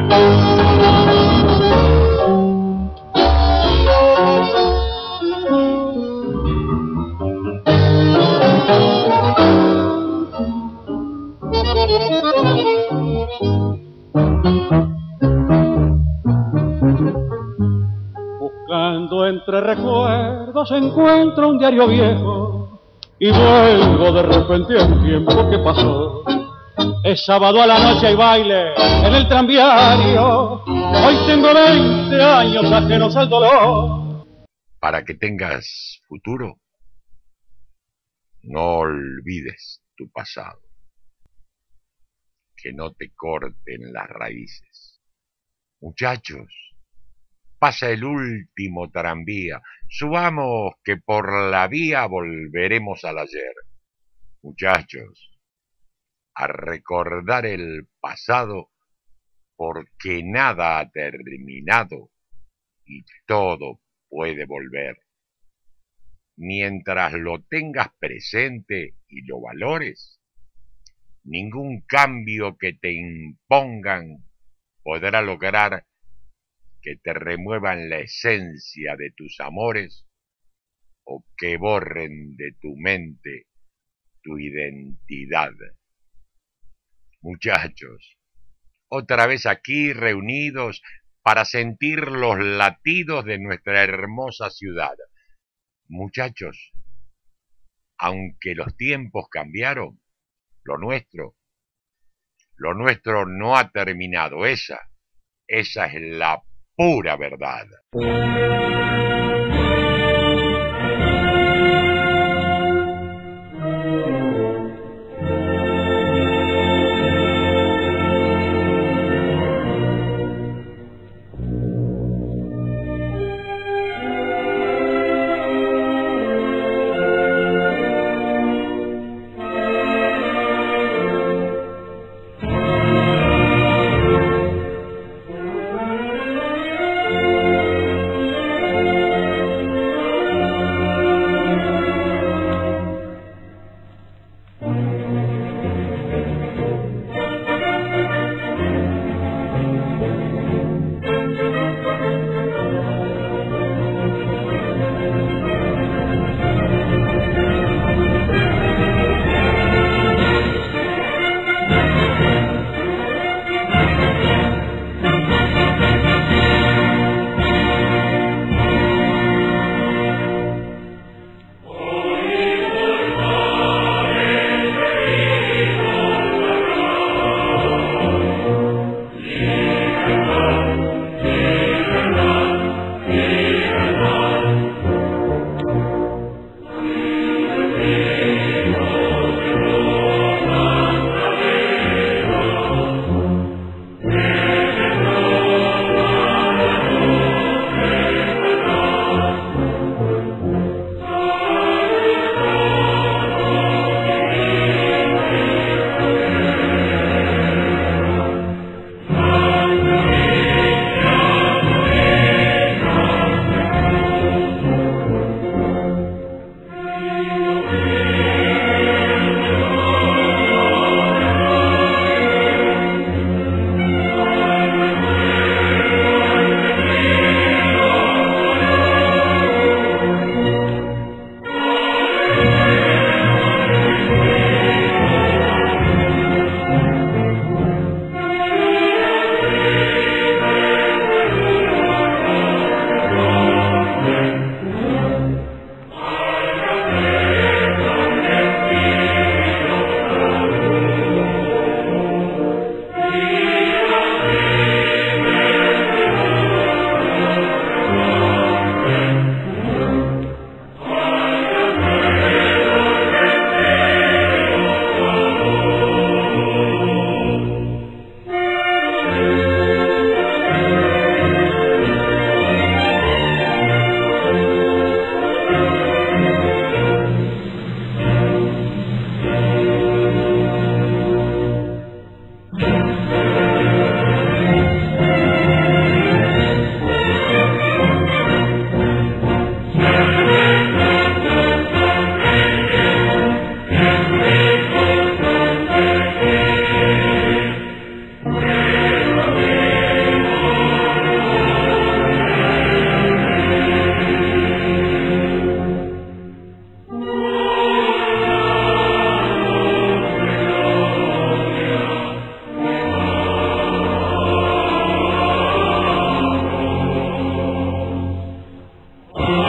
Buscando entre recuerdos encuentro un diario viejo y vuelvo de repente al tiempo que pasó. Es sábado a la noche hay baile en el tranviario. Hoy tengo 20 años ajenos al dolor. Para que tengas futuro, no olvides tu pasado. Que no te corten las raíces. Muchachos, pasa el último tranvía. Subamos que por la vía volveremos al ayer. Muchachos, a recordar el pasado, porque nada ha terminado y todo puede volver. Mientras lo tengas presente y lo valores, ningún cambio que te impongan podrá lograr que te remuevan la esencia de tus amores o que borren de tu mente tu identidad. Muchachos, otra vez aquí reunidos para sentir los latidos de nuestra hermosa ciudad. Muchachos, aunque los tiempos cambiaron, lo nuestro no ha terminado. Esa es la pura verdad. Thank you.